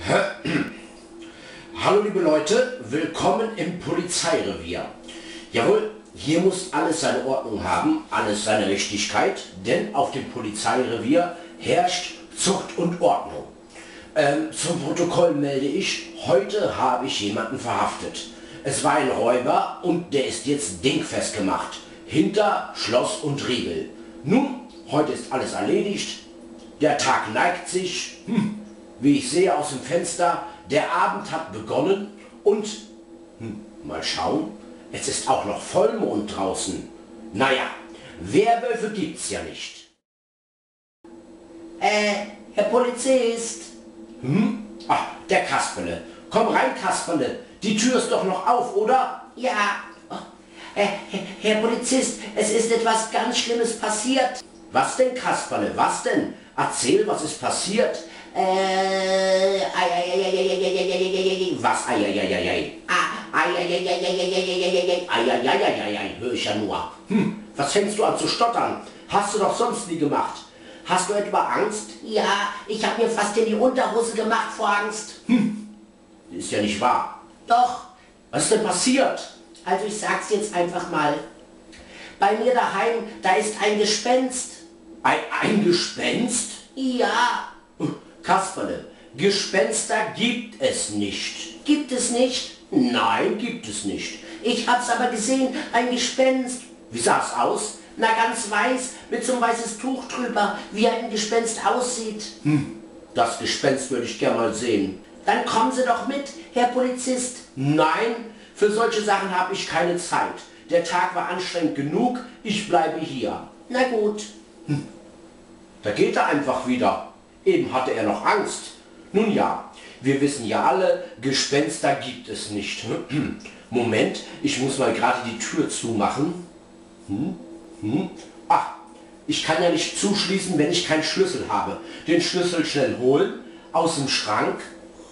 Hallo liebe Leute, willkommen im Polizeirevier. Jawohl, hier muss alles seine Ordnung haben, alles seine Richtigkeit, denn auf dem Polizeirevier herrscht Zucht und Ordnung. Zum Protokoll melde ich, heute habe ich jemanden verhaftet. Es war ein Räuber und der ist jetzt dingfest gemacht, hinter Schloss und Riegel. Nun, heute ist alles erledigt, der Tag neigt sich, wie ich sehe aus dem Fenster, der Abend hat begonnen und, mal schauen, es ist auch noch Vollmond draußen. Naja, Werwölfe gibt's ja nicht. Herr Polizist. Ach, der Kasperle. Komm rein, Kasperle. Die Tür ist doch noch auf, oder? Ja. Herr Polizist, es ist etwas ganz Schlimmes passiert. Was denn, Kasperle? Was denn? Erzähl, was ist passiert? Was? Hör ich ja nur. Was fängst du an zu stottern? Hast du doch sonst nie gemacht. Hast du etwa Angst? Ja, ich habe mir fast in die Unterhose gemacht vor Angst. Ist ja nicht wahr. Doch. Was ist denn passiert? Also ich sag's jetzt einfach mal. Bei mir daheim, da ist ein Gespenst. Ein Gespenst? Ja. Kasperle, Gespenster gibt es nicht. Gibt es nicht? Nein, gibt es nicht. Ich hab's aber gesehen, ein Gespenst. Wie sah es aus? Na, ganz weiß, mit so einem weißes Tuch drüber, wie ein Gespenst aussieht. Das Gespenst würde ich gerne mal sehen. Dann kommen Sie doch mit, Herr Polizist. Nein, für solche Sachen habe ich keine Zeit. Der Tag war anstrengend genug, ich bleibe hier. Na gut. Da geht er einfach wieder. Eben hatte er noch Angst. Nun ja, wir wissen ja alle, Gespenster gibt es nicht. Moment, ich muss mal gerade die Tür zumachen. Ach, ich kann ja nicht zuschließen, wenn ich keinen Schlüssel habe. Den Schlüssel schnell holen, aus dem Schrank.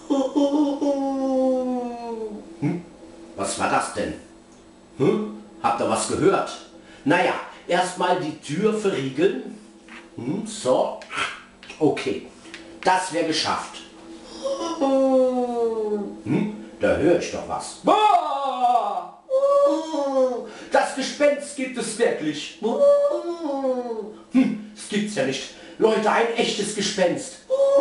Was war das denn? Habt ihr was gehört? Naja, erstmal die Tür verriegeln. So, okay, das wäre geschafft. Da höre ich doch was. Das Gespenst gibt es wirklich. Das gibt's ja nicht. Leute, ein echtes Gespenst.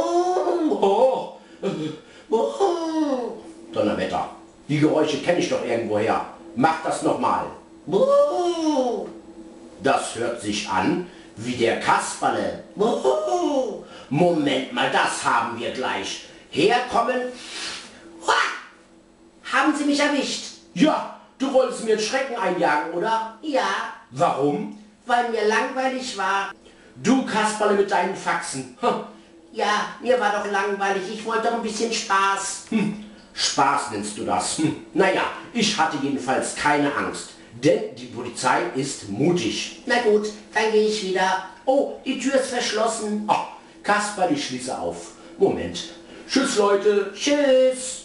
Donnerwetter. Die Geräusche kenne ich doch irgendwoher. Mach das nochmal. Das hört sich an wie der Kasperle. Moment mal, das haben wir gleich. Herkommen. Haben Sie mich erwischt? Ja, du wolltest mir einen Schrecken einjagen, oder? Ja, Warum? weil mir langweilig war. Du Kasperle mit deinen Faxen. Ja, mir war doch langweilig. Ich wollte doch ein bisschen Spaß. Spaß nennst du das. Naja, ich hatte jedenfalls keine Angst. Denn die Polizei ist mutig. Na gut, dann gehe ich wieder. Oh, die Tür ist verschlossen. Oh, Kasper, ich schließe auf. Moment. Tschüss, Leute. Tschüss.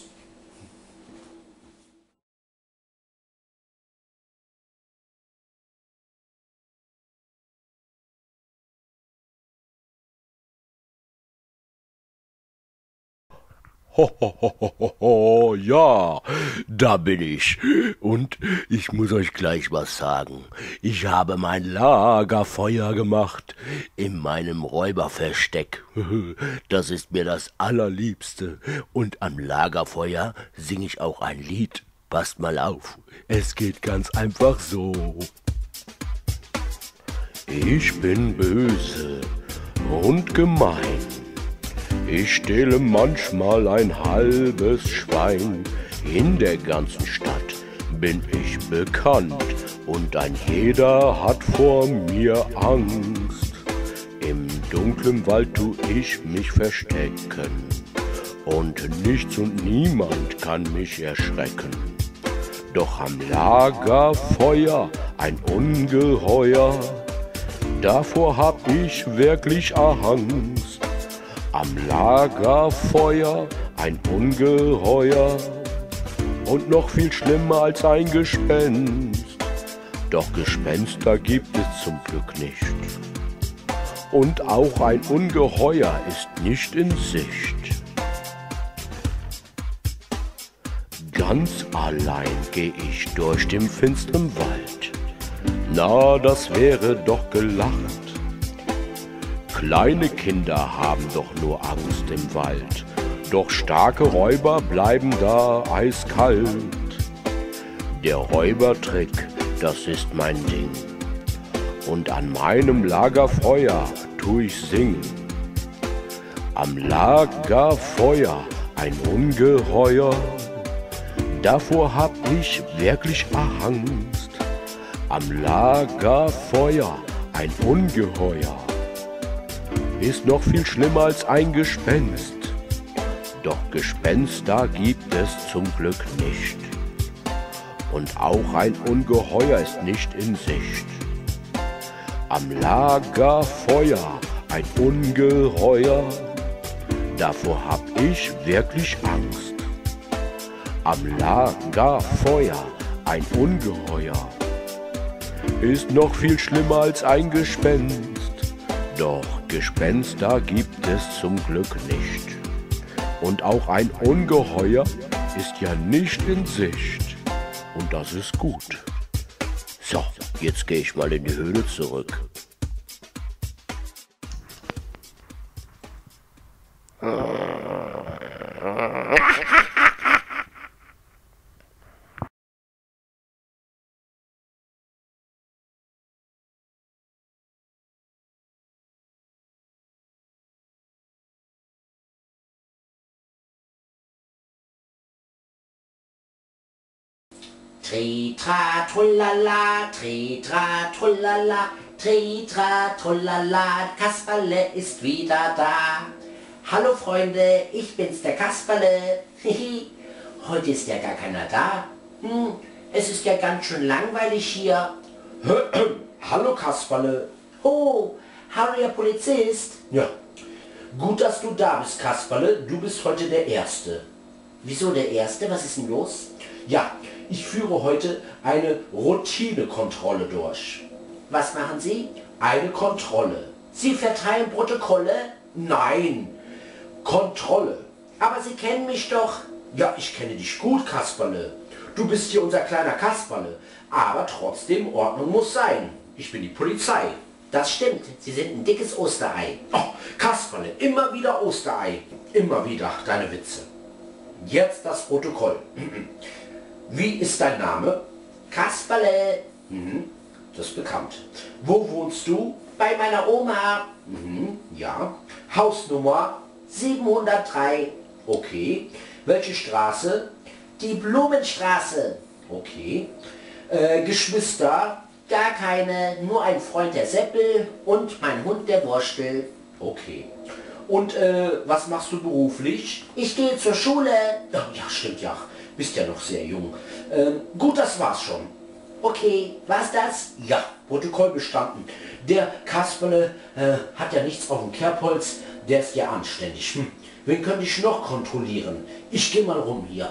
Ho, ja, da bin ich. Und ich muss euch gleich was sagen. Ich habe mein Lagerfeuer gemacht in meinem Räuberversteck. Das ist mir das Allerliebste. Und am Lagerfeuer singe ich auch ein Lied. Passt mal auf. Es geht ganz einfach so. Ich bin böse und gemein. Ich stehle manchmal ein halbes Schwein. In der ganzen Stadt bin ich bekannt und ein jeder hat vor mir Angst. Im dunklen Wald tu ich mich verstecken und nichts und niemand kann mich erschrecken. Doch am Lagerfeuer ein Ungeheuer, davor hab ich wirklich Angst. Am Lagerfeuer ein Ungeheuer und noch viel schlimmer als ein Gespenst. Doch Gespenster gibt es zum Glück nicht. Und auch ein Ungeheuer ist nicht in Sicht. Ganz allein geh ich durch den finsteren Wald. Na, das wäre doch gelacht. Kleine Kinder haben doch nur Angst im Wald, doch starke Räuber bleiben da eiskalt. Der Räubertrick, das ist mein Ding, und an meinem Lagerfeuer tu ich singen. Am Lagerfeuer ein Ungeheuer, davor hab ich wirklich Angst. Am Lagerfeuer ein Ungeheuer, ist noch viel schlimmer als ein Gespenst. Doch Gespenster gibt es zum Glück nicht. Und auch ein Ungeheuer ist nicht in Sicht. Am Lagerfeuer ein Ungeheuer, davor hab ich wirklich Angst. Am Lagerfeuer ein Ungeheuer, ist noch viel schlimmer als ein Gespenst. Doch Gespenster gibt es zum Glück nicht. Und auch ein Ungeheuer ist ja nicht in Sicht. Und das ist gut. So, jetzt gehe ich mal in die Höhle zurück. Tritra, trullala, tritra, trullala, tritra, trullala, Kasperle ist wieder da. Hallo Freunde, ich bin's, der Kasperle. Heute ist ja gar keiner da. Es ist ja ganz schön langweilig hier. Hallo Kasperle. Oh, hallo Herr Polizist. Ja, gut, dass du da bist, Kasperle. Du bist heute der Erste. Wieso der Erste? Was ist denn los? Ja, ich führe heute eine Routinekontrolle durch. Was machen Sie? Eine Kontrolle. Sie verteilen Protokolle? Nein, Kontrolle. Aber Sie kennen mich doch. Ja, ich kenne dich gut, Kasperle. Du bist hier unser kleiner Kasperle. Aber trotzdem, Ordnung muss sein. Ich bin die Polizei. Das stimmt, Sie sind ein dickes Osterei. Oh, Kasperle, immer wieder Osterei. Immer wieder deine Witze. Jetzt das Protokoll. Wie ist dein Name? Kasperle. Das ist bekannt. Wo wohnst du? Bei meiner Oma. Ja. Hausnummer? 703. Okay. Welche Straße? Die Blumenstraße. Okay. Geschwister? Gar keine, nur ein Freund der Seppel und mein Hund der Wurstel. Okay. Und was machst du beruflich? Ich gehe zur Schule. Oh, ja, stimmt ja. Bist ja noch sehr jung. Gut, das war's schon. Okay, war's das? Ja, Protokoll bestanden. Der Kasperle hat ja nichts auf dem Kerbholz. Der ist ja anständig. Wen könnte ich noch kontrollieren? Ich gehe mal rum hier.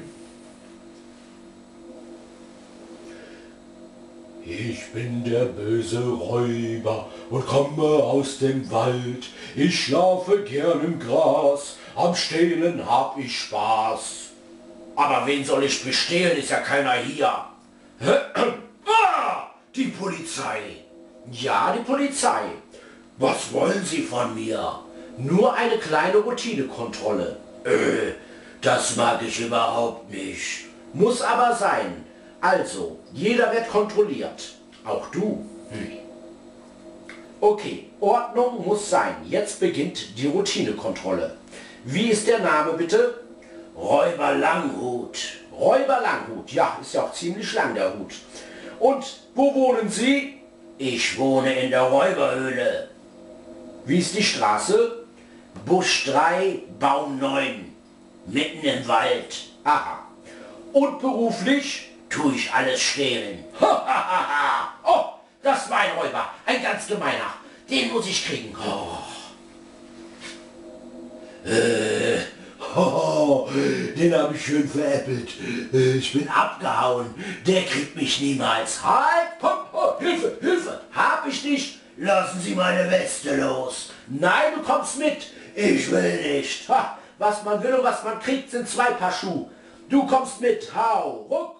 Ich bin der böse Räuber und komme aus dem Wald. Ich schlafe gern im Gras, am Stehlen hab ich Spaß. Aber wen soll ich bestehlen, ist ja keiner hier. Ah, die Polizei. Ja, die Polizei. Was wollen Sie von mir? Nur eine kleine Routinekontrolle. Das mag ich überhaupt nicht. Muss aber sein. Also, jeder wird kontrolliert. Auch du. Okay, Ordnung muss sein. Jetzt beginnt die Routinekontrolle. Wie ist der Name bitte? Räuber Langhut. Räuber Langhut, ja, ist ja auch ziemlich lang der Hut. Und wo wohnen Sie? Ich wohne in der Räuberhöhle. Wie ist die Straße? Busch 3, Baum 9. Mitten im Wald. Aha. Und beruflich? Tue ich alles stehlen. Oh, das war ein Räuber. Ein ganz gemeiner. Den muss ich kriegen. Den habe ich schön veräppelt. Ich bin abgehauen. Der kriegt mich niemals. Halt! Hilfe! Hilfe! Hab ich nicht. Lassen Sie meine Weste los. Nein, du kommst mit. Ich will nicht. Ha, was man will und was man kriegt, sind 2 Paar Schuhe. du kommst mit, hau, ruck.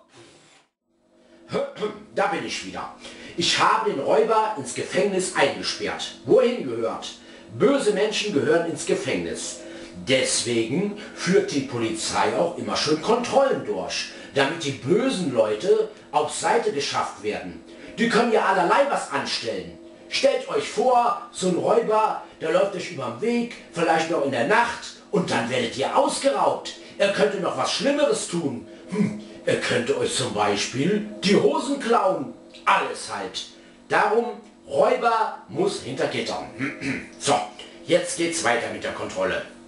Da bin ich wieder. Ich habe den Räuber ins Gefängnis eingesperrt. Wohin gehört? Böse Menschen gehören ins Gefängnis. Deswegen führt die Polizei auch immer schön Kontrollen durch, damit die bösen Leute auf Seite geschafft werden. Die können ja allerlei was anstellen. Stellt euch vor, so ein Räuber, der läuft euch über den Weg, vielleicht noch in der Nacht, und dann werdet ihr ausgeraubt. Er könnte noch was Schlimmeres tun. Er könnte euch zum Beispiel die Hosen klauen. Alles halt. Darum, Räuber muss hinter Gittern. So, jetzt geht's weiter mit der Kontrolle.